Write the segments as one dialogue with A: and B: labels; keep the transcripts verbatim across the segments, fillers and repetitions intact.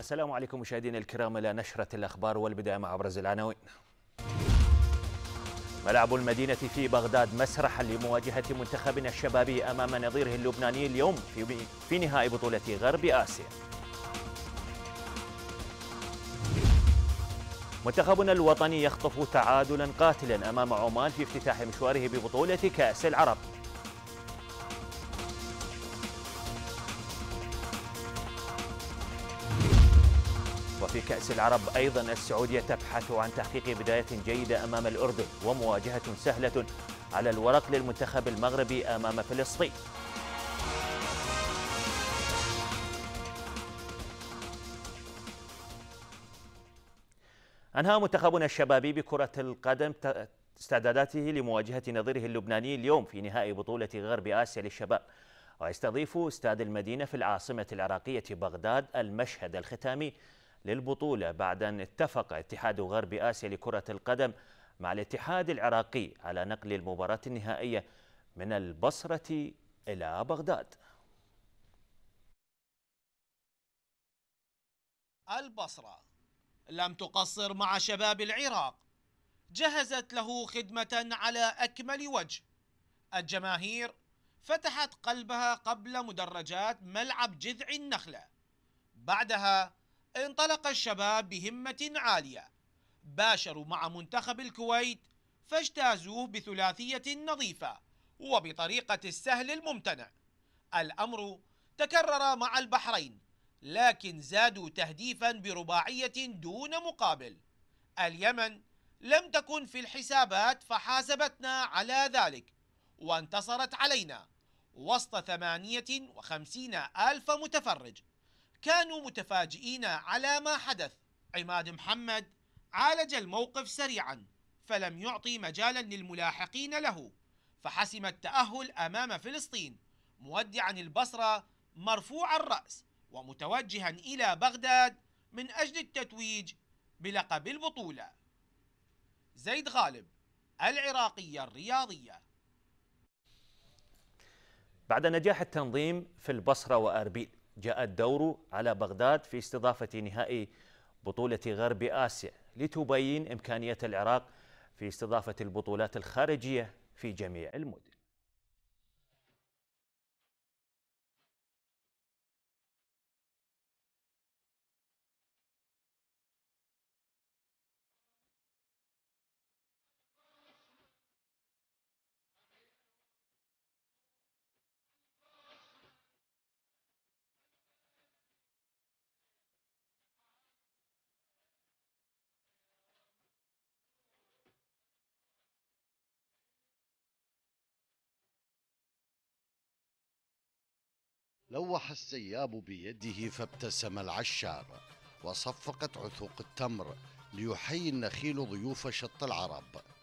A: السلام عليكم مشاهدينا الكرام إلى نشرة الأخبار والبداية مع أبرز العناوين. ملعب المدينة في بغداد مسرحا لمواجهة منتخبنا الشبابي أمام نظيره اللبناني اليوم في في نهائي بطولة غرب آسيا. منتخبنا الوطني يخطف تعادلا قاتلا أمام عمان في افتتاح مشواره ببطولة كأس العرب. وفي كأس العرب أيضا السعودية تبحث عن تحقيق بداية جيدة أمام الأردن ومواجهة سهلة على الورق للمنتخب المغربي أمام فلسطين. أنهى منتخبنا الشبابي بكرة القدم استعداداته لمواجهة نظيره اللبناني اليوم في نهائي بطولة غرب آسيا للشباب، ويستضيف استاد المدينة في العاصمة العراقية بغداد المشهد الختامي للبطولة بعد أن اتفق اتحاد غرب آسيا لكرة القدم مع الاتحاد العراقي على نقل المباراة النهائية من البصرة إلى بغداد.
B: البصرة لم تقصر مع شباب العراق، جهزت له خدمة على أكمل وجه. الجماهير فتحت قلبها قبل مدرجات ملعب جذع النخلة. بعدها انطلق الشباب بهمة عالية، باشروا مع منتخب الكويت فاجتازوه بثلاثية نظيفة وبطريقة السهل الممتنع. الأمر تكرر مع البحرين، لكن زادوا تهديفا برباعية دون مقابل. اليمن لم تكن في الحسابات فحاسبتنا على ذلك وانتصرت علينا وسط ثمانية وخمسين ألف متفرج. كانوا متفاجئين على ما حدث. عماد محمد عالج الموقف سريعا فلم يعطي مجالا للملاحقين له، فحسم التأهل أمام فلسطين مودعا البصرة مرفوع الرأس ومتوجها إلى بغداد من أجل التتويج بلقب البطولة. زيد غالب، العراقية الرياضية.
A: بعد نجاح التنظيم في البصرة وأربيل، جاء الدور على بغداد في استضافة نهائي بطولة غرب آسيا لتبين إمكانية العراق في استضافة البطولات الخارجية في جميع المدن.
C: لوح السياب بيده فابتسم العشار، وصفقت عثوق التمر ليحيي النخيل ضيوف شط العرب.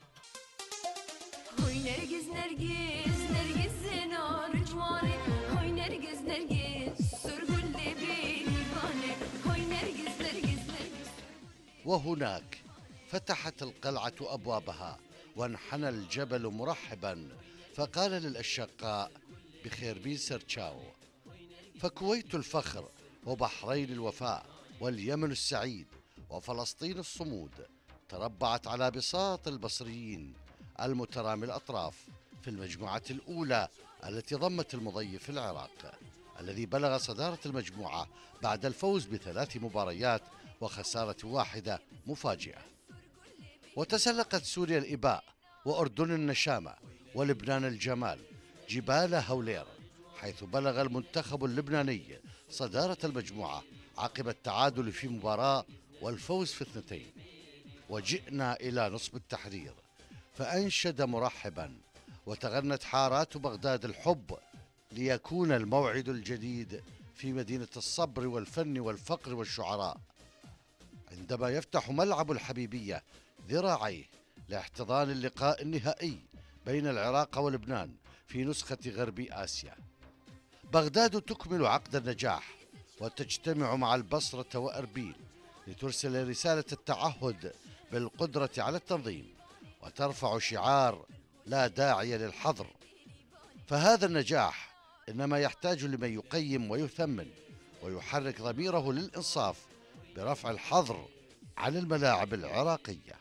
D: هوي نرجس نرجس نرجس زينار جواري، هوي نرجس نرجس سرقل بيني باني، هوي نرجس نرجس نرجس.
C: وهناك فتحت القلعة أبوابها وانحنى الجبل مرحبا، فقال للأشقاء بخير بين سرتشاو. فكويت الفخر وبحرين الوفاء واليمن السعيد وفلسطين الصمود تربعت على بساط البصريين المترامي الأطراف في المجموعة الأولى التي ضمت المضيف العراق، الذي بلغ صدارة المجموعة بعد الفوز بثلاث مباريات وخسارة واحدة مفاجئة. وتسلقت سوريا الإباء وأردن النشامة ولبنان الجمال جبال هولير، حيث بلغ المنتخب اللبناني صدارة المجموعة عقب التعادل في مباراة والفوز في اثنتين. وجئنا إلى نصب التحرير فأنشد مرحبا، وتغنت حارات بغداد الحب ليكون الموعد الجديد في مدينة الصبر والفن والفقر والشعراء، عندما يفتح ملعب الحبيبية ذراعيه لاحتضان اللقاء النهائي بين العراق ولبنان في نسخة غرب آسيا. بغداد تكمل عقد النجاح وتجتمع مع البصرة وأربيل لترسل رسالة التعهد بالقدرة على التنظيم، وترفع شعار لا داعي للحظر. فهذا النجاح إنما يحتاج لمن يقيم ويثمن ويحرك ضميره للإنصاف برفع الحظر عن الملاعب العراقية.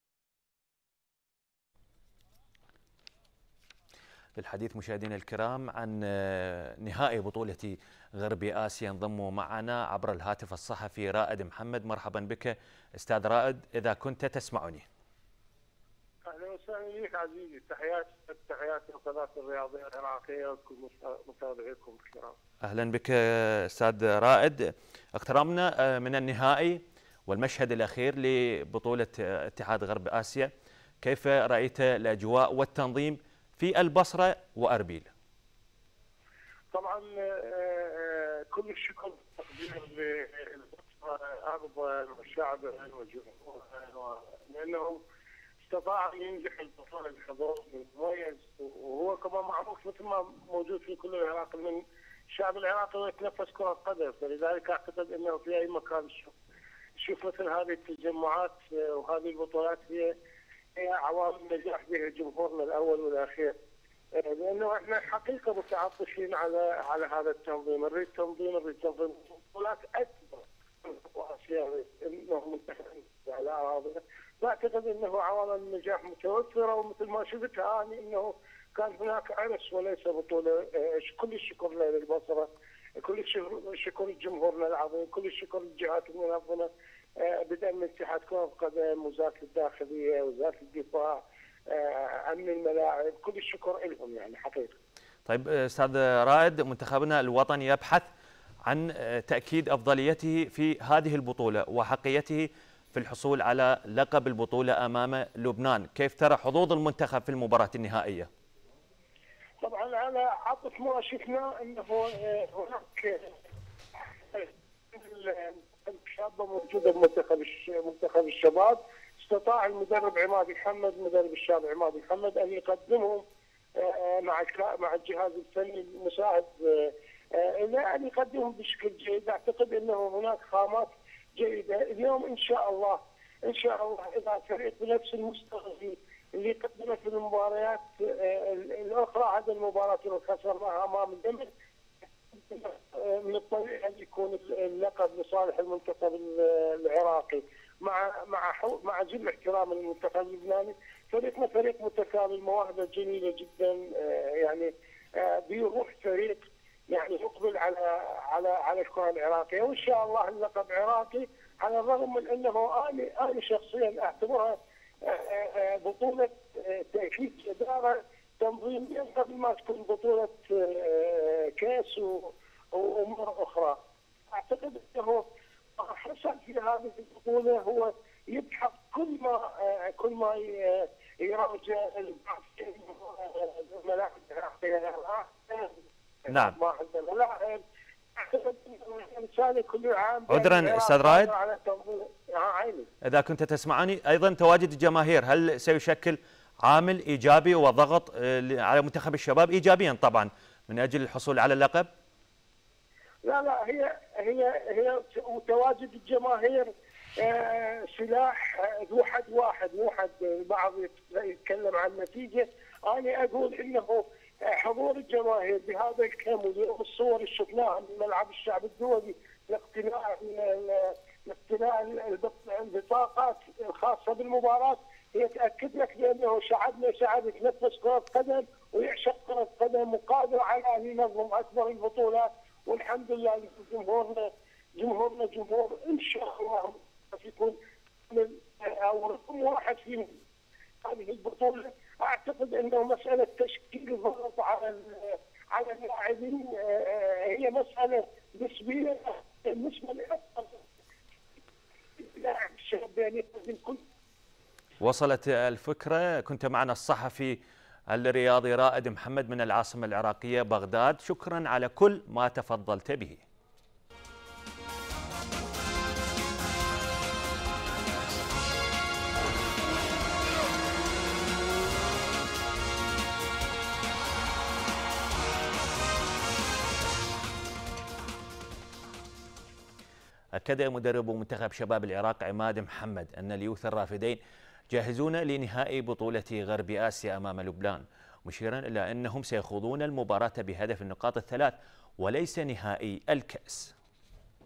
A: للحديث مشاهدينا الكرام عن نهائي بطولة غرب آسيا انضم معنا عبر الهاتف الصحفي رائد محمد. مرحبا بك أستاذ رائد إذا كنت تسمعني.
E: اهلا وسهلا بك عزيزي، تحياتي تحياتي لقناه الرياضيه العراقيه وكل متابعيكم الكرام.
A: اهلا بك استاذ رائد. اقتربنا من النهائي والمشهد الاخير لبطوله اتحاد غرب اسيا، كيف رايت الاجواء والتنظيم في البصره واربيل؟
E: طبعا كل الشكر والتقدير للبصره ارض الشعب والجمهور، لانهم استطاع ان ينجح البطوله بحضور مميز، وهو كمان معروف مثل ما موجود في كل العراق من الشعب العراقي يتنفس كره قدم، فلذلك اعتقد انه في اي مكان نشوف مثل هذه التجمعات وهذه البطولات هي هي عوامل نجاح بها جمهورنا الاول والاخير، لانه احنا حقيقه متعطشين على على هذا التنظيم، نريد تنظيم نريد تنظيم بطولات اكبر واسيا انه منتخب على اراضينا، واعتقد انه عوامل النجاح متوفره، ومثل ما شفت اني انه كان هناك عرس وليس بطوله. كل الشكر للبصره، كل الشكر لجمهورنا العظيم، كل الشكر للجهات المنظمه بدءا من اتحاد كره القدم، وزاره الداخليه، وزاره الدفاع، امن الملاعب، كل الشكر لهم يعني حقيقه.
A: طيب استاذ رائد، منتخبنا الوطني يبحث عن تاكيد افضليته في هذه البطوله وحقيته في الحصول على لقب البطولة أمام لبنان، كيف ترى حظوظ المنتخب في المباراة النهائية؟
E: طبعا على عطف ما شفنا أنه هناك شابة موجودة بمنتخب منتخب الشباب، استطاع المدرب عماد محمد مدرب الشاب عماد محمد أن يقدمهم مع مع الجهاز الفني المساعد أن يقدمهم بشكل جيد. أعتقد أنه هناك خامات جيدة اليوم إن شاء الله إن شاء الله إذا فريق بنفس المستوى اللي قدمه في المباريات الأخرى، هذه المباراة اللي خسرناها أمام الدمر، من الطبيعي أن يكون اللقب لصالح المنتخب العراقي، مع مع مع جل احترام المنتخب اللبناني. فريقنا فريق متكامل، مواهبه جميلة جدا، يعني بيروح فريق يعني يقبل على على على الكره العراقيه، وان شاء الله اللقب عراقي، على الرغم من انه انا انا شخصيا اعتبرها بطوله تاكيد اداره تنظيميا قبل ما تكون بطوله كاس وامور اخرى. اعتقد انه حسن في هذه البطوله هو يبحث كل ما كل ما يراجع الملاعب العراقيه.
A: نعم.
E: ما عندنا لاعب اعتقد انه كل عام
A: عذرا استاذ رائد،
E: عيني.
A: اذا كنت تسمعني، ايضا تواجد الجماهير هل سيشكل عامل ايجابي وضغط على منتخب الشباب ايجابيا طبعا من اجل الحصول على اللقب؟
E: لا لا هي هي هي تواجد الجماهير سلاح ذو حد واحد، مو حد البعض يتكلم عن نتيجه، انا اقول انه حضور الجماهير بهذا الكم، واليوم الصور اللي شفناها من ملعب الشعب الدولي لاقتناء لاقتناء البطاقات الخاصه بالمباراه، هي تاكد لك بانه شعبنا شعب يتنفس كره قدم ويعشق كره قدم وقادر على ان ينظم اكبر البطولات، والحمد لله جمهورنا جمهورنا جمهور ان شاء الله يكون او رقم واحد في هذه البطوله. اعتقد انه مساله تشكيل الضغط على على اللاعبين هي مساله نسبيه بالنسبه لاكثر لاعب الشباب كل.
A: وصلت الفكره. كنت معنا الصحفي الرياضي رائد محمد من العاصمه العراقيه بغداد، شكرا على كل ما تفضلت به. أكد مدرب منتخب شباب العراق عماد محمد أن اليوث الرافدين جاهزون لنهائي بطولة غرب آسيا أمام لبنان، مشيرا إلى أنهم سيخوضون المباراة بهدف النقاط الثلاث وليس نهائي الكأس.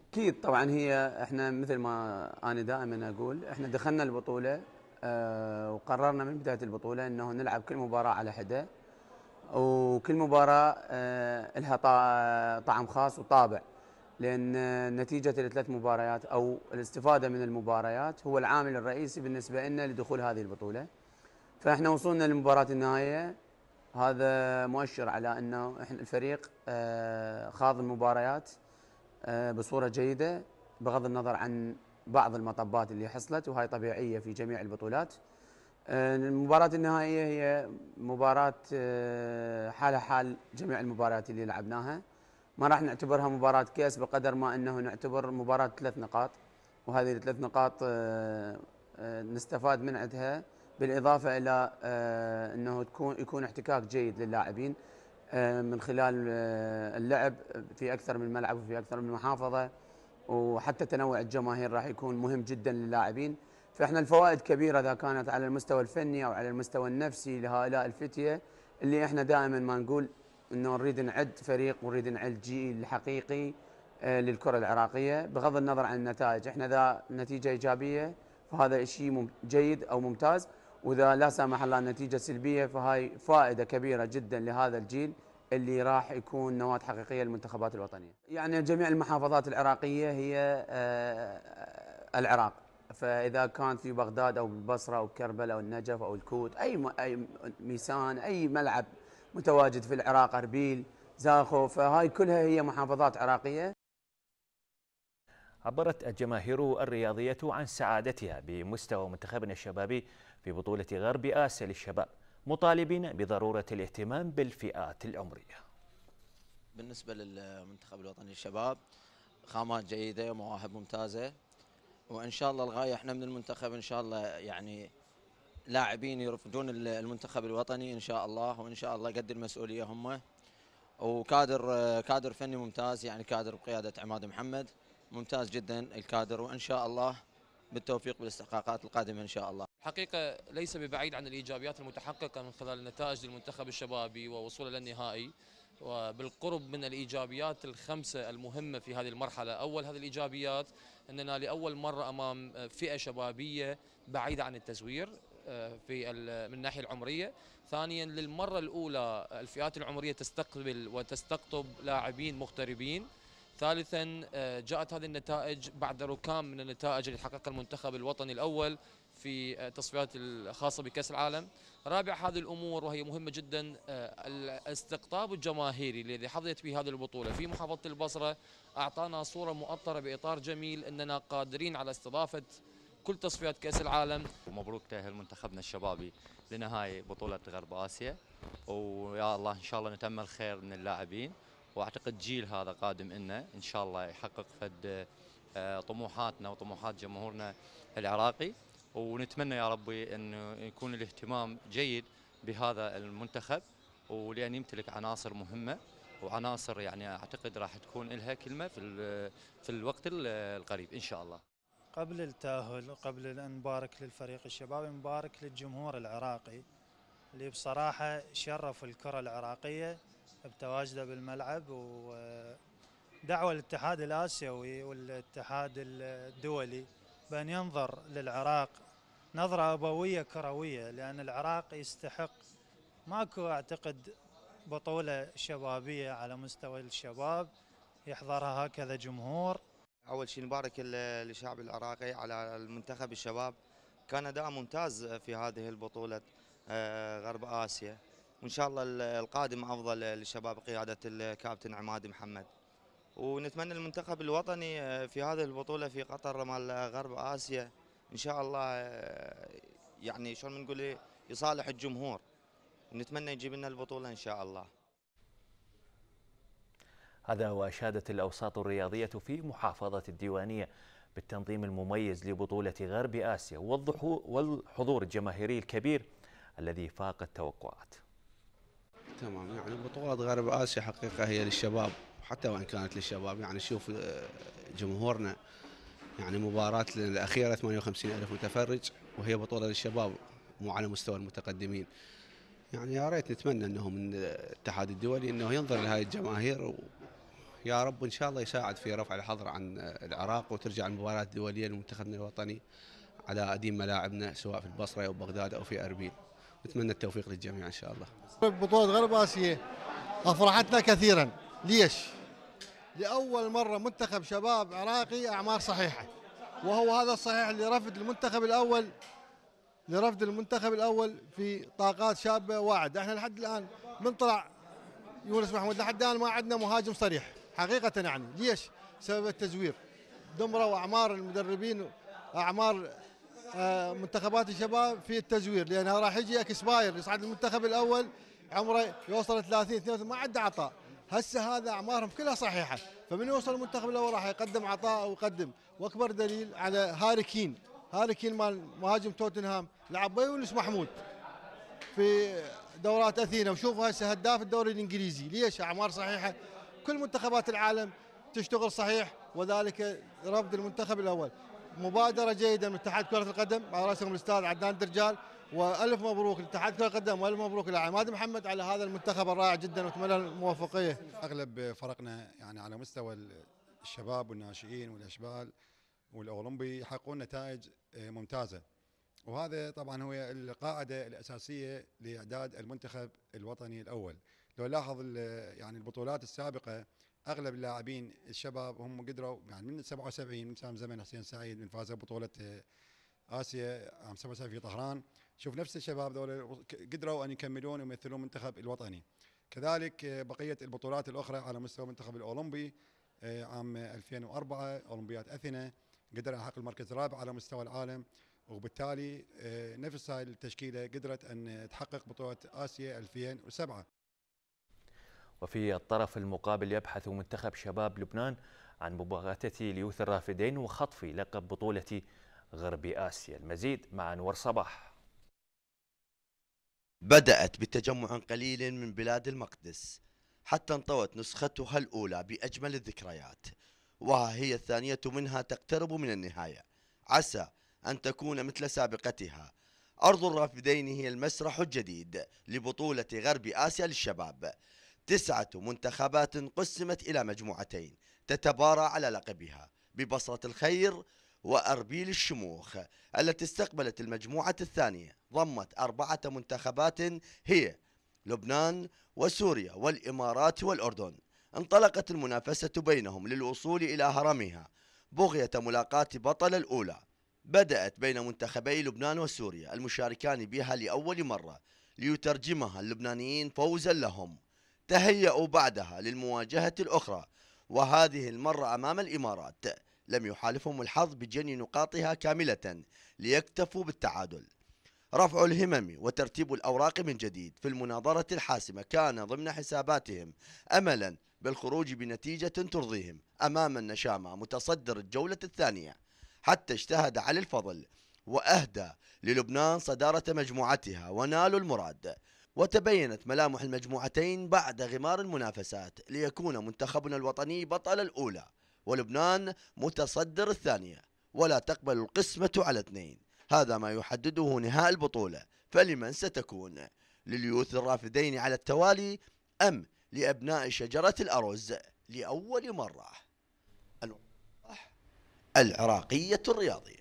F: اكيد طبعا. هي احنا مثل ما انا دائما اقول، احنا دخلنا البطوله اه وقررنا من بدايه البطوله انه نلعب كل مباراه على حده، وكل مباراه اه لها طعم خاص وطابع، لان نتيجه الثلاث مباريات او الاستفاده من المباريات هو العامل الرئيسي بالنسبه لنا لدخول هذه البطوله. فاحنا وصلنا لمباراه النهائيه، هذا مؤشر على انه احنا الفريق اه خاض المباريات بصورة جيدة، بغض النظر عن بعض المطبات اللي حصلت، وهي طبيعية في جميع البطولات. المباراة النهائية هي مباراة حالها حال جميع المباريات اللي لعبناها، ما راح نعتبرها مباراة كأس بقدر ما أنه نعتبر مباراة ثلاث نقاط، وهذه الثلاث نقاط نستفاد من عندها، بالإضافة إلى أنه تكون يكون احتكاك جيد للاعبين من خلال اللعب في أكثر من ملعب وفي أكثر من محافظة، وحتى تنوع الجماهير راح يكون مهم جدا للاعبين. فإحنا الفوائد كبيرة إذا كانت على المستوى الفني أو على المستوى النفسي لهؤلاء الفتية، اللي إحنا دائما ما نقول إنه نريد نعد فريق ونريد نعد جيل حقيقي للكرة العراقية، بغض النظر عن النتائج. إحنا ذا نتيجة إيجابية فهذا شيء جيد أو ممتاز، وإذا لا سمح الله نتيجة سلبية فهاي فائدة كبيرة جدا لهذا الجيل اللي راح يكون نواة حقيقية للمنتخبات الوطنية. يعني جميع المحافظات العراقية هي العراق، فإذا كانت في بغداد أو بالبصرة أو كربلاء أو النجف أو الكوت، أي أي ميسان، أي ملعب متواجد في العراق، أربيل، زاخو، فهاي كلها هي محافظات عراقية.
A: عبرت الجماهير الرياضية عن سعادتها بمستوى منتخبنا الشبابي في بطولة غرب آسيا للشباب، مطالبين بضرورة الاهتمام بالفئات العمرية.
G: بالنسبة للمنتخب الوطني للشباب خامات جيدة ومواهب ممتازة، وإن شاء الله الغاية احنا من المنتخب إن شاء الله يعني لاعبين يرفدون المنتخب الوطني إن شاء الله، وإن شاء الله قد المسؤولية هم، وكادر كادر فني ممتاز، يعني كادر بقيادة عماد محمد ممتاز جدا الكادر، وإن شاء الله بالتوفيق بالاستحقاقات القادمة إن شاء الله.
H: حقيقة ليس ببعيد عن الإيجابيات المتحققة من خلال النتائج للمنتخب الشبابي ووصوله للنهائي، وبالقرب من الإيجابيات الخمسة المهمة في هذه المرحلة. أول هذه الإيجابيات أننا لأول مرة أمام فئة شبابية بعيدة عن التزوير في من الناحية العمرية. ثانيا للمرة الأولى الفئات العمرية تستقبل وتستقطب لاعبين مغتربين. ثالثا جاءت هذه النتائج بعد ركام من النتائج اللي حققها المنتخب الوطني الأول في التصفيات الخاصة بكأس العالم. رابع هذه الأمور وهي مهمة جدا، الاستقطاب الجماهيري الذي حظيت به هذه البطولة في محافظة البصرة أعطانا صورة مؤطرة بإطار جميل أننا قادرين على استضافة كل تصفيات كأس العالم.
I: ومبروك تأهل منتخبنا الشبابي لنهائي بطولة غرب آسيا، ويا الله إن شاء الله نتأمل خير من اللاعبين، واعتقد جيل هذا قادم لنا ان شاء الله يحقق فد طموحاتنا وطموحات جمهورنا العراقي، ونتمنى يا ربي انه يكون الاهتمام جيد بهذا المنتخب، ولان يمتلك عناصر مهمه وعناصر يعني اعتقد راح تكون لها كلمه في في الوقت القريب ان شاء الله.
J: قبل التأهل وقبل ان نبارك للفريق الشبابي نبارك للجمهور العراقي اللي بصراحه شرف الكره العراقيه بتواجده بالملعب، ودعوة الاتحاد الآسيوي والاتحاد الدولي بأن ينظر للعراق نظرة أبوية كروية، لأن العراق يستحق. ماكو أعتقد بطولة شبابية على مستوى الشباب يحضرها هكذا جمهور.
K: أول شيء نبارك للشعب العراقي على المنتخب الشباب، كان أداء ممتاز في هذه البطولة غرب آسيا، وإن شاء الله القادم أفضل للشباب قيادة الكابتن عماد محمد. ونتمنى المنتخب الوطني في هذه البطولة في قطر مال غرب آسيا إن شاء الله يعني شلون بنقول يصالح الجمهور، ونتمنى يجيب لنا البطولة إن شاء الله.
A: هذا وأشادت الأوساط الرياضية في محافظة الديوانية بالتنظيم المميز لبطولة غرب آسيا والحضور الجماهيري الكبير الذي فاق التوقعات.
L: تمام، يعني بطولة غرب آسيا حقيقة هي للشباب، حتى وإن كانت للشباب. يعني شوف جمهورنا، يعني مباراة الأخيرة ثمانية وخمسين ألف متفرج، وهي بطولة للشباب مو على مستوى المتقدمين. يعني يا ريت نتمنى أنه من الاتحاد الدولي أنه ينظر لهذه الجماهير يا رب ان شاء الله يساعد في رفع الحظر عن العراق وترجع المباريات الدوليه لمنتخبنا الوطني على قديم ملاعبنا سواء في البصره او بغداد او في اربيل. نتمنى التوفيق للجميع ان شاء الله.
M: بطولة غرب آسيا أفرحتنا كثيرا. ليش؟ لأول مرة منتخب شباب عراقي أعمار صحيحة، وهو هذا الصحيح لرفض المنتخب الأول لرفض المنتخب الأول في طاقات شابة واعد. احنا لحد الآن من طلع يونس محمود لحد الآن ما عندنا مهاجم صريح حقيقة يعني. ليش؟ سبب التزوير. دمروا أعمار المدربين، أعمار منتخبات الشباب في التزوير، لأنها راح يجي اكسباير يصعد المنتخب الأول عمره يوصل ثلاثين اثنين وثلاثين ما عنده عطاء. هسه هذا أعمارهم كلها صحيحة، فمن يوصل المنتخب الأول راح يقدم عطاء ويقدم. وأكبر دليل على هاري كين، هاري كين مال مهاجم توتنهام لعب يونس محمود في دورات أثينا، وشوف هسه هداف الدوري الإنجليزي. ليش؟ أعمار صحيحة. كل منتخبات العالم تشتغل صحيح، وذلك رفض المنتخب الأول. مبادرة جيدة من اتحاد كرة القدم على رأسهم الأستاذ عدنان درجال، وألف مبروك لاتحاد كرة القدم وألف مبروك لعماد محمد على هذا المنتخب الرائع جدا، وأتمنى الموفقية.
N: أغلب فرقنا يعني على مستوى الشباب والناشئين والأشبال والأولمبي يحققون نتائج ممتازة، وهذا طبعا هو القاعدة الأساسية لإعداد المنتخب الوطني الأول. لو نلاحظ يعني البطولات السابقة اغلب اللاعبين الشباب هم قدروا يعني من سبعة وسبعين من زمن حسين سعيد من فاز ببطوله اسيا عام سبعة وسبعين في طهران، شوف نفس الشباب ذول قدروا ان يكملون ويمثلون المنتخب الوطني. كذلك بقيه البطولات الاخرى على مستوى المنتخب الاولمبي عام ألفين وأربعة اولمبياد اثينا قدر يحقق المركز الرابع على مستوى العالم، وبالتالي نفس هاي التشكيله قدرت ان تحقق بطوله اسيا ألفين وسبعة.
A: وفي الطرف المقابل يبحث منتخب شباب لبنان عن مباغتة ليوث الرافدين وخطف لقب بطولة غرب آسيا. المزيد مع أنور صباح.
O: بدأت بتجمع قليل من بلاد المقدس حتى انطوت نسختها الأولى بأجمل الذكريات، وها هي الثانية منها تقترب من النهاية، عسى أن تكون مثل سابقتها. أرض الرافدين هي المسرح الجديد لبطولة غرب آسيا للشباب. تسعة منتخبات قسمت إلى مجموعتين تتبارى على لقبها ببصرة الخير وأربيل الشموخ، التي استقبلت المجموعة الثانية ضمت أربعة منتخبات هي لبنان وسوريا والإمارات والأردن. انطلقت المنافسة بينهم للوصول إلى هرمها بغية ملاقاة بطل الأولى. بدأت بين منتخبي لبنان وسوريا المشاركان بها لأول مرة ليترجمها اللبنانيين فوزا لهم. تهيأوا بعدها للمواجهة الأخرى، وهذه المرة أمام الإمارات. لم يحالفهم الحظ بجني نقاطها كاملة ليكتفوا بالتعادل. رفع الهمم وترتيب الأوراق من جديد في المناظرة الحاسمة كان ضمن حساباتهم، أملا بالخروج بنتيجة ترضيهم أمام النشامة متصدر الجولة الثانية، حتى اجتهد علي الفضل وأهدى للبنان صدارة مجموعتها ونالوا المراد. وتبينت ملامح المجموعتين بعد غمار المنافسات ليكون منتخبنا الوطني بطل الأولى ولبنان متصدر الثانية، ولا تقبل القسمة على اثنين. هذا ما يحدده نهاء البطولة، فلمن ستكون؟ لليوث الرافدين على التوالي أم لأبناء شجرة الأرز لأول مرة؟ العراقية الرياضية.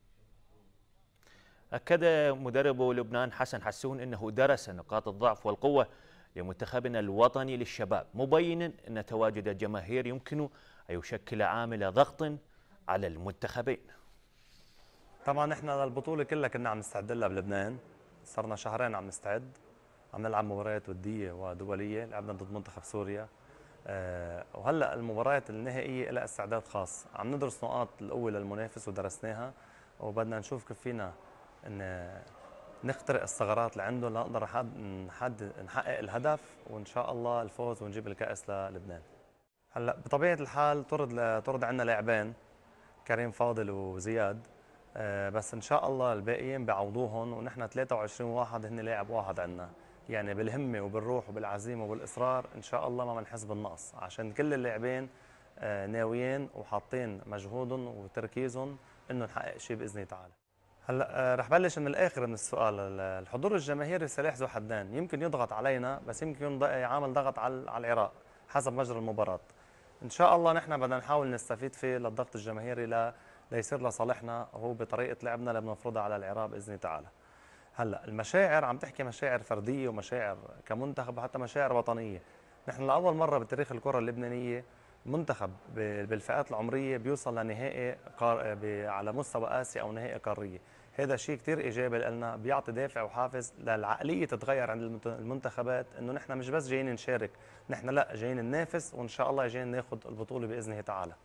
A: أكد مدرب لبنان حسن حسون أنه درس نقاط الضعف والقوة لمنتخبنا الوطني للشباب، مبينا أن تواجد الجماهير يمكن أن يشكل عامل ضغط على المنتخبين.
P: طبعا احنا البطولة كلها كنا عم نستعد لها بلبنان، صرنا شهرين عم نستعد، عم نلعب مباريات ودية ودولية، لعبنا ضد منتخب سوريا، أه وهلا المباريات النهائية لها استعداد خاص، عم ندرس نقاط القوة للمنافس ودرسناها، وبدنا نشوف كيف فينا ان نخترق الثغرات اللي عنده لنقدر نحدد نحقق الهدف، وان شاء الله الفوز ونجيب الكأس للبنان. هلا بطبيعة الحال طرد طرد عندنا لاعبين كريم فاضل وزياد، أه بس ان شاء الله الباقيين بيعوضوهم، ونحن ثلاثة وعشرين واحد هن لاعب واحد عندنا، يعني بالهمه وبالروح وبالعزيمه وبالاصرار ان شاء الله ما بنحس بالنقص، عشان كل اللاعبين أه ناويين وحاطين مجهودهم وتركيزهم انه نحقق شيء باذن الله تعالى. هلا أه رح بلش من الاخر من السؤال. الحضور الجماهيري سلاح ذو حدين، يمكن يضغط علينا بس يمكن يعمل ضغط على العراق حسب مجرى المباراه. ان شاء الله نحن بدنا نحاول نستفيد فيه للضغط الجماهيري لا ليصير لصالحنا هو بطريقه لعبنا اللي بنفرضها على العراق باذن الله تعالى. هلا المشاعر عم تحكي مشاعر فرديه ومشاعر كمنتخب وحتى مشاعر وطنيه. نحن لاول مره بتاريخ الكره اللبنانيه منتخب بالفئات العمريه بيوصل لنهائي على مستوى اسيا او نهائي قاريه. هذا شيء كثير ايجابي لنا، بيعطي دافع وحافز للعقليه تتغير عند المنتخبات، انه نحن مش بس جايين نشارك، نحن لا جايين ننافس وان شاء الله جايين ناخذ البطوله باذن الله تعالى.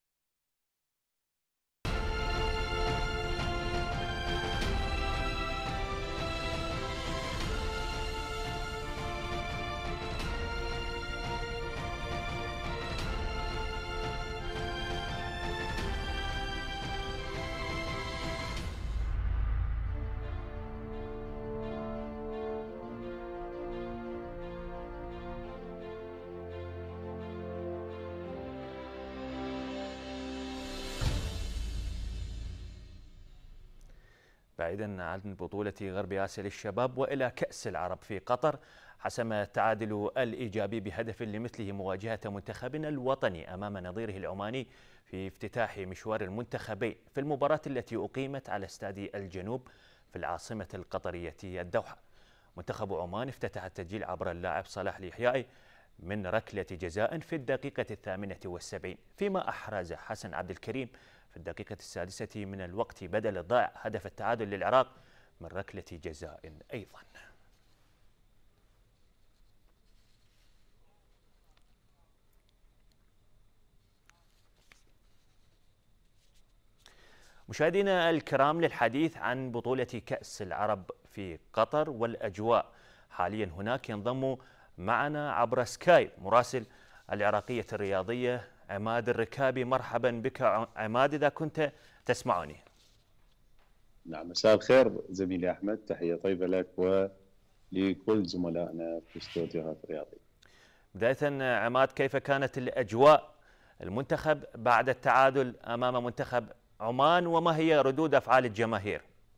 A: بعيدا عن بطولة غرب آسيا للشباب وإلى كأس العرب في قطر، حسم التعادل الإيجابي بهدف لمثله مواجهة منتخبنا الوطني أمام نظيره العماني في افتتاح مشوار المنتخبين في المباراة التي أقيمت على استاد الجنوب في العاصمة القطرية الدوحة. منتخب عمان افتتح التسجيل عبر اللاعب صلاح اليحيائي من ركلة جزاء في الدقيقة الثامنة والسبعين، فيما أحرز حسن عبد الكريم في الدقيقة السادسة من الوقت بدل ضاع هدف التعادل للعراق من ركلة جزاء أيضا. مشاهدينا الكرام، للحديث عن بطولة كأس العرب في قطر والأجواء حاليا هناك، ينضم معنا عبر سكايب مراسل العراقية الرياضية عماد الركابي. مرحبا بك عماد إذا كنت تسمعني.
Q: نعم، مساء الخير زميلي أحمد، تحية طيبة لك ولكل زملائنا في استوديوهات الرياضية.
A: بداية عماد، كيف كانت الأجواء المنتخب بعد التعادل أمام منتخب عمان، وما هي ردود أفعال الجماهير؟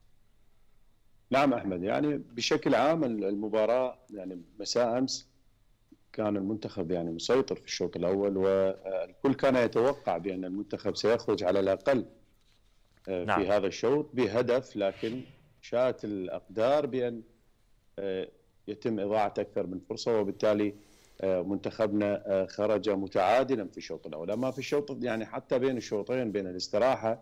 Q: نعم أحمد، يعني بشكل عام المباراة يعني مساء أمس كان المنتخب يعني مسيطر في الشوط الأول، والكل كان يتوقع بأن المنتخب سيخرج على الأقل في نعم. هذا الشوط بهدف، لكن شاءت الأقدار بأن يتم إضاعة أكثر من فرصة، وبالتالي منتخبنا خرج متعادلا في الشوط الأول. أما في الشوط يعني حتى بين الشوطين بين الاستراحة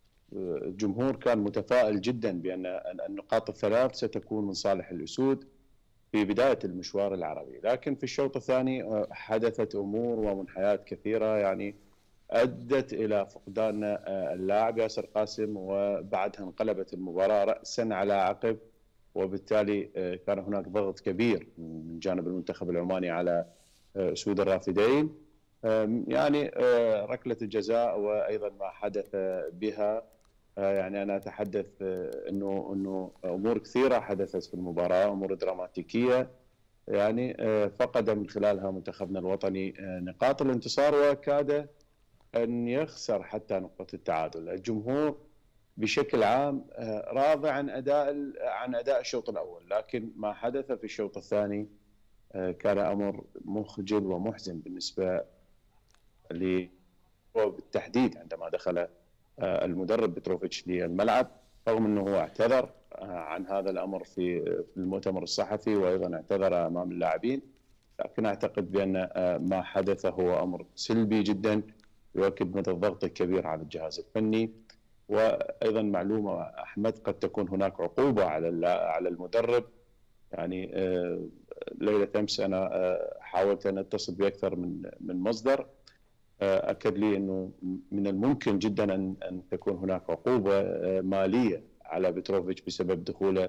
Q: الجمهور كان متفائل جدا بأن النقاط الثلاث ستكون من صالح الأسود في بداية المشوار العربي، لكن في الشوط الثاني حدثت أمور ومنحيات كثيرة يعني أدت إلى فقدان اللاعب ياسر قاسم، وبعدها انقلبت المباراة رأسا على عقب، وبالتالي كان هناك ضغط كبير من جانب المنتخب العماني على أسود الرافدين. يعني ركلة الجزاء وأيضا ما حدث بها، يعني أنا أتحدث أنه أنه أمور كثيرة حدثت في المباراة، أمور دراماتيكية يعني فقد من خلالها منتخبنا الوطني نقاط الانتصار، وكاد أن يخسر حتى نقطة التعادل. الجمهور بشكل عام راضي عن أداء عن أداء الشوط الأول، لكن ما حدث في الشوط الثاني كان أمر مخجل ومحزن بالنسبة لي بالتحديد عندما دخل المدرب بتروفيتش للملعب، رغم أنه هو اعتذر عن هذا الأمر في المؤتمر الصحفي وأيضا اعتذر أمام اللاعبين، لكن أعتقد بأن ما حدث هو أمر سلبي جدا يؤكد مدى الضغط الكبير على الجهاز الفني. وأيضا معلومة أحمد، قد تكون هناك عقوبة على على المدرب. يعني ليلة أمس أنا حاولت أن أتصل بأكثر من من مصدر أكد لي أنه من الممكن جدا أن أن تكون هناك عقوبة مالية على بتروفيتش بسبب دخوله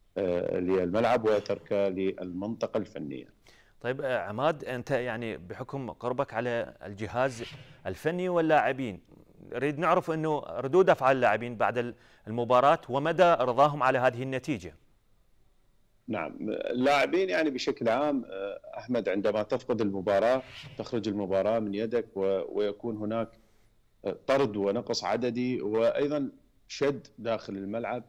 Q: للملعب وتركه للمنطقة الفنية.
A: طيب عماد، أنت يعني بحكم قربك على الجهاز الفني واللاعبين، نريد نعرف أنه ردود أفعال اللاعبين بعد المباراة ومدى رضاهم على هذه النتيجة.
Q: نعم، اللاعبين يعني بشكل عام أحمد عندما تفقد المباراة تخرج المباراة من يدك ويكون هناك طرد ونقص عددي وأيضا شد داخل الملعب،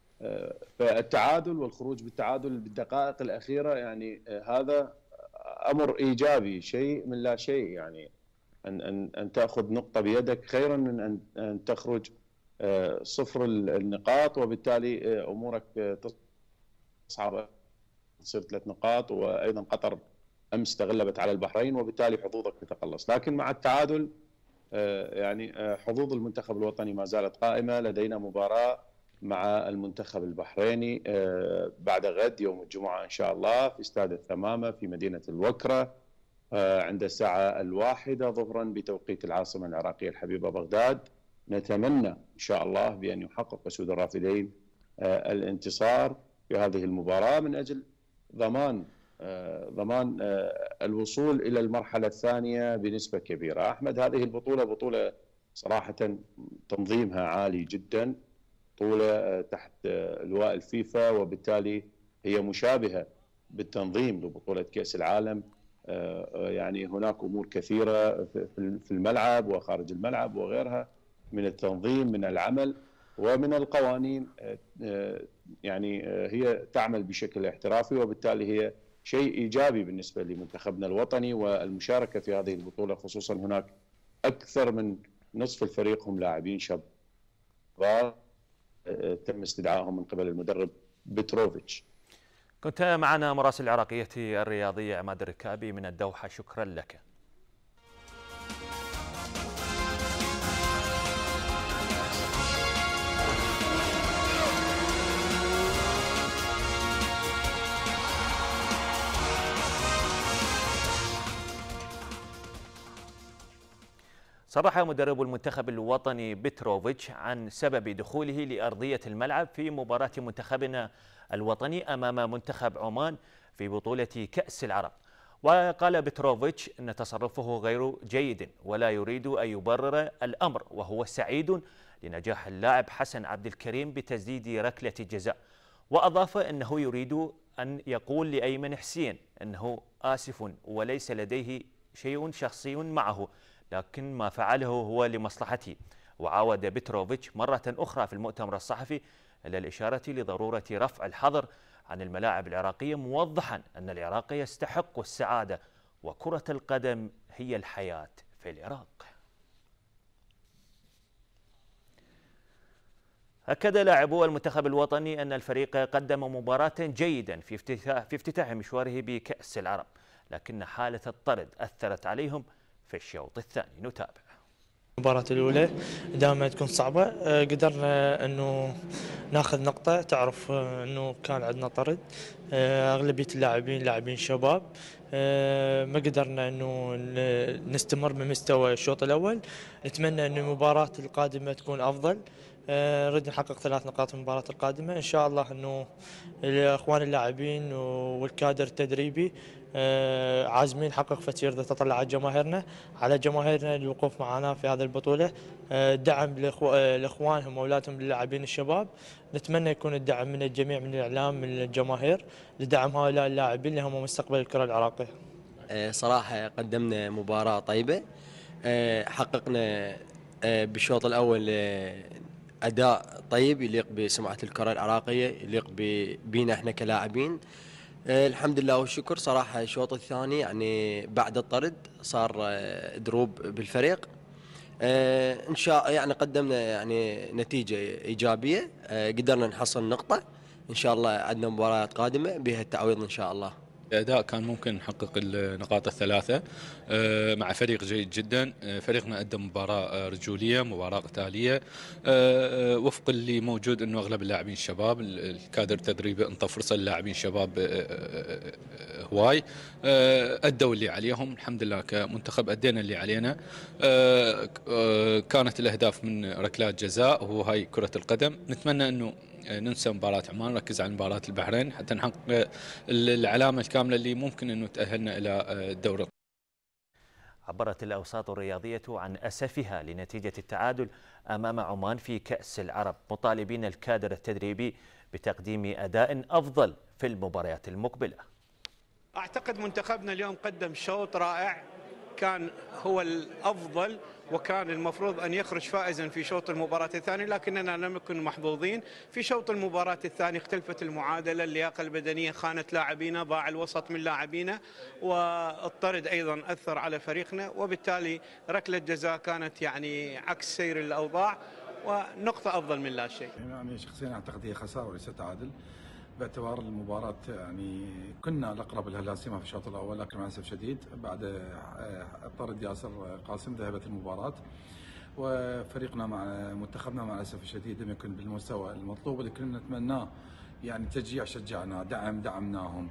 Q: فالتعادل والخروج بالتعادل بالدقائق الأخيرة يعني هذا أمر إيجابي، شيء من لا شيء. يعني ان ان ان تاخذ نقطه بيدك خيرا من ان ان تخرج صفر النقاط، وبالتالي امورك تصعب، تصير ثلاث نقاط. وايضا قطر امس تغلبت على البحرين، وبالتالي حظوظك تتقلص. لكن مع التعادل يعني حظوظ المنتخب الوطني ما زالت قائمه. لدينا مباراه مع المنتخب البحريني بعد غد يوم الجمعه ان شاء الله في استاد الثمامه في مدينه الوكره عند الساعه الواحده ظهرا بتوقيت العاصمه العراقيه الحبيبه بغداد. نتمنى ان شاء الله بان يحقق اسود الرافدين الانتصار في هذه المباراه من اجل ضمان ضمان الوصول الى المرحله الثانيه بنسبه كبيره. احمد، هذه البطوله بطوله صراحه تنظيمها عالي جدا، بطوله تحت لواء الفيفا، وبالتالي هي مشابهه بالتنظيم لبطوله كاس العالم. يعني هناك امور كثيره في الملعب وخارج الملعب وغيرها من التنظيم، من العمل ومن القوانين، يعني هي تعمل بشكل احترافي، وبالتالي هي شيء ايجابي بالنسبه لمنتخبنا الوطني والمشاركه في هذه البطوله، خصوصا هناك اكثر من نصف الفريق هم لاعبين شباب تم استدعائهم من قبل المدرب بتروفيتش.
A: كنت معنا مراسل العراقيه الرياضيه عماد الركابي من الدوحه، شكرا لك. صرح مدرب المنتخب الوطني بتروفيتش عن سبب دخوله لأرضية الملعب في مباراة منتخبنا الوطني أمام منتخب عمان في بطولة كأس العرب. وقال بتروفيتش أن تصرفه غير جيد ولا يريد أن يبرر الأمر، وهو سعيد لنجاح اللاعب حسن عبد الكريم بتسديد ركلة الجزاء. وأضاف أنه يريد أن يقول لأيمن حسين أنه آسف وليس لديه شيء شخصي معه، لكن ما فعله هو لمصلحته. وعاود بتروفيتش مرة أخرى في المؤتمر الصحفي إلى الإشارة لضرورة رفع الحظر عن الملاعب العراقية، موضحا أن العراق يستحق السعادة وكرة القدم هي الحياة في العراق. أكد لاعبو المنتخب الوطني أن الفريق قدم مباراة جيدة في افتتاح, في افتتاح مشواره بكأس العرب، لكن حالة الطرد أثرت عليهم في الشوط الثاني. نتابع.
R: المباراة الأولى دائما تكون صعبة، قدرنا أنه ناخذ نقطة. تعرف أنه كان عندنا طرد، أغلبية اللاعبين لاعبين شباب، ما قدرنا أنه نستمر بمستوى الشوط الأول. نتمنى أن المباراة القادمة تكون أفضل، نريد نحقق ثلاث نقاط في المباراة القادمة إن شاء الله. أنه الأخوان اللاعبين والكادر التدريبي عازمين نحقق فتير تطلعات جماهيرنا على جماهيرنا للوقوف معنا في هذه البطولة. دعم لإخوانهم وأولادهم للاعبين الشباب. نتمنى يكون الدعم من الجميع، من الإعلام، من الجماهير، لدعم هؤلاء اللاعبين اللي هم مستقبل الكرة العراقية.
S: صراحة قدمنا مباراة طيبة، حققنا بالشوط الأول أداء طيب يليق بسمعة الكرة العراقية، يليق بينا احنا كلاعبين. الحمد لله والشكر. صراحة الشوط الثاني يعني بعد الطرد صار دروب بالفريق، ان شاء يعني قدمنا يعني نتيجة إيجابية، قدرنا نحصل نقطة. ان شاء الله عندنا مباريات قادمة بها التعويض ان شاء الله.
T: أداء كان ممكن نحقق النقاط الثلاثة مع فريق جيد جدا. فريقنا قدم مباراة رجولية، مباراة قتالية وفق اللي موجود، انه اغلب اللاعبين شباب، الكادر التدريبي انطى فرصة للاعبين شباب هواي، ادوا اللي عليهم. الحمد لله كمنتخب ادينا اللي علينا. كانت الاهداف من ركلات جزاء، وهو هاي كرة القدم. نتمنى انه ننسى مباراة عمان، نركز على مباراة البحرين حتى نحقق العلامة الكاملة اللي ممكن أنه تأهلنا إلى الدورة.
A: عبرت الأوساط الرياضية عن أسفها لنتيجة التعادل أمام عمان في كأس العرب، مطالبين الكادر التدريبي بتقديم أداء أفضل في المباريات المقبلة.
U: أعتقد منتخبنا اليوم قدم شوط رائع، كان هو الأفضل وكان المفروض أن يخرج فائزا في شوط المباراة الثاني، لكننا لم نكن محظوظين. في شوط المباراة الثاني اختلفت المعادلة، اللياقة البدنية خانت لاعبينا، ضاع الوسط من لاعبينا، والطرد أيضا أثر على فريقنا، وبالتالي ركلة جزاء كانت يعني عكس سير الأوضاع ونقطة أفضل من لا شيء.
V: يعني شخصيا أعتقد هي خسارة وليس تعادل، باعتبار المباراة يعني كنا الأقرب لها لا سيما في الشوط الأول، لكن مع الأسف شديد بعد طرد ياسر قاسم ذهبت المباراة، وفريقنا مع منتخبنا مع الأسف الشديد لم يكن بالمستوى المطلوب اللي كنا نتمناه. يعني تشجيع شجعنا، دعم دعمناهم،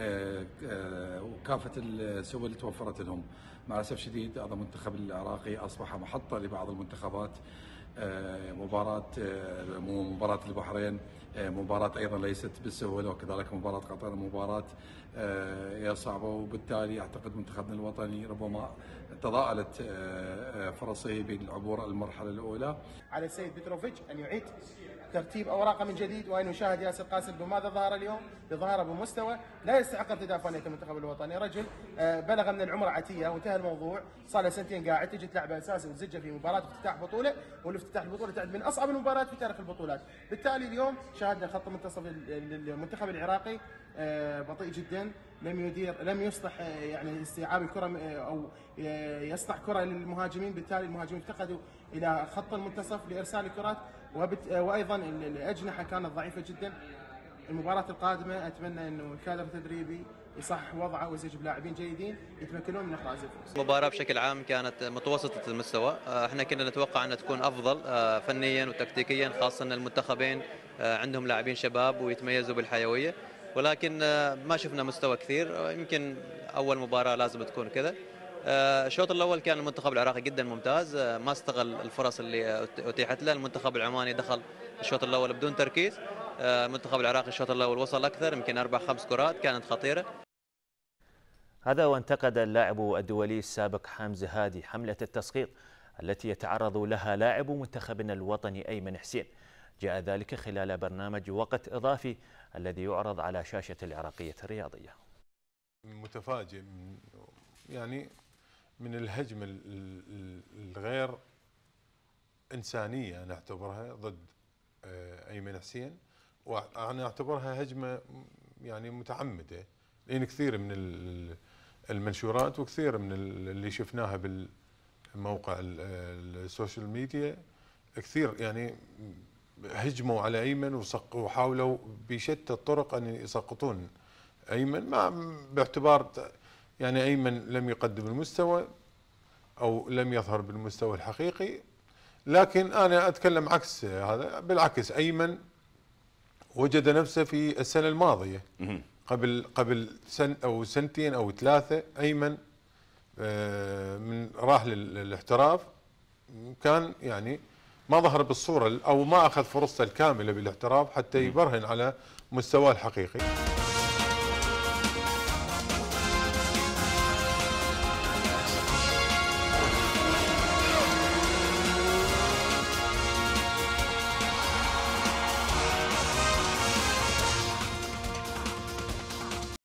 V: وكافة السبل اللي توفرت لهم. مع الأسف الشديد هذا المنتخب العراقي أصبح محطة لبعض المنتخبات. مباراة مباراة البحرين مباراة أيضا ليست بالسهولة، وكذلك مباراة قطر مباراة هي صعبة، وبالتالي أعتقد منتخبنا الوطني ربما تضاءلت فرصه بالعبور المرحلة الأولى.
W: على السيد بتروفيتش أن يعيد ترتيب أوراقه من جديد، وأن يشاهد ياسر قاسم بماذا ظهر اليوم، بظهره بمستوى لا يستحق ارتداء فانية المنتخب الوطني. رجل بلغ من العمر عتية وانتهى الموضوع، صار له سنتين قاعد، تجي تلعبه أساسي وتزجه في مباراة افتتاح بطولة، والافتتاح البطولة تعد من أصعب المباريات في تاريخ البطولات. بالتالي اليوم شاهدنا خط منتصف المنتخب العراقي بطيء جدا، لم يدير لم يصلح يعني استيعاب الكرة أو يصنع كرة للمهاجمين، بالتالي المهاجمين افتقدوا إلى خط المنتصف لإرسال الكرات، وأيضا الأجنحة كانت ضعيفة جدا. المباراة القادمة أتمنى أنه الكادر التدريبي يصحح وضعه ويستجيب لاعبين جيدين يتمكنون من إحراز الفوز.
X: المباراة بشكل عام كانت متوسطة المستوى، احنا كنا نتوقع أن تكون أفضل فنيا وتكتيكيا، خاصة أن المنتخبين عندهم لاعبين شباب ويتميزوا بالحيوية، ولكن ما شفنا مستوى كثير. يمكن أول مباراة لازم تكون كذا. الشوط الأول كان المنتخب العراقي جدا ممتاز، ما استغل الفرص اللي أتيحت له. المنتخب العماني دخل الشوط الأول بدون تركيز، المنتخب العراقي الشوط الأول وصل أكثر، يمكن أربع خمس كرات كانت خطيرة.
A: هذا وانتقد اللاعب الدولي السابق حمزة هادي حملة التسقيط التي يتعرض لها لاعب منتخبنا الوطني أيمن حسين. جاء ذلك خلال برنامج وقت إضافي الذي يعرض على شاشة العراقية الرياضية.
Y: متفاجئ يعني من الهجمة الغير إنسانية، أنا أعتبرها ضد أيمن حسين، وأنا أعتبرها هجمة يعني متعمدة، لأن كثير من المنشورات وكثير من اللي شفناها بالموقع السوشيال ميديا كثير يعني هجموا على أيمن وحاولوا بشتى الطرق أن يسقطون أيمن، مع باعتبار يعني أيمن لم يقدم المستوى أو لم يظهر بالمستوى الحقيقي. لكن أنا أتكلم عكس هذا، بالعكس أيمن وجد نفسه في السنة الماضية قبل قبل سن أو سنتين أو ثلاثة. أيمن من راح للاحتراف كان يعني ما ظهر بالصورة أو ما أخذ فرصته الكاملة بالاحتراف حتى يبرهن على مستواه الحقيقي.